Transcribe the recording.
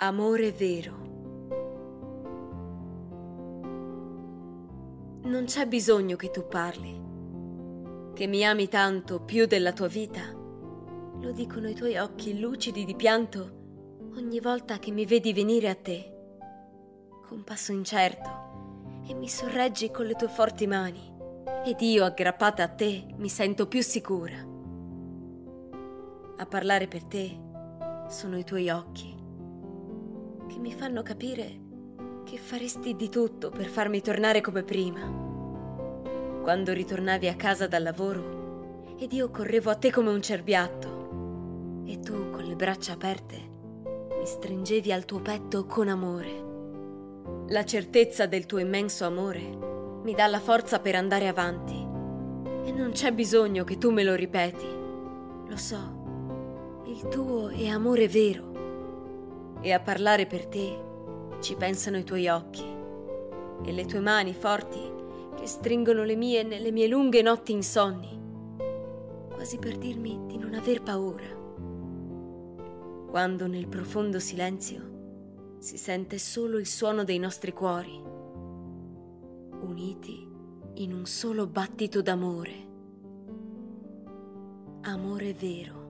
Amore vero. Non c'è bisogno che tu parli, che mi ami tanto più della tua vita. Lo dicono i tuoi occhi lucidi di pianto ogni volta che mi vedi venire a te, con passo incerto, e mi sorreggi con le tue forti mani, ed io, aggrappata a te, mi sento più sicura. A parlare per te sono i tuoi occhi, che mi fanno capire che faresti di tutto per farmi tornare come prima. Quando ritornavi a casa dal lavoro ed io correvo a te come un cerbiatto e tu, con le braccia aperte, mi stringevi al tuo petto con amore. La certezza del tuo immenso amore mi dà la forza per andare avanti e non c'è bisogno che tu me lo ripeti. Lo so, il tuo è amore vero e a parlare per te ci pensano i tuoi occhi e le tue mani forti che stringono le mie nelle mie lunghe notti insonni, quasi per dirmi di non aver paura. Quando nel profondo silenzio si sente solo il suono dei nostri cuori, uniti in un solo battito d'amore. Amore vero.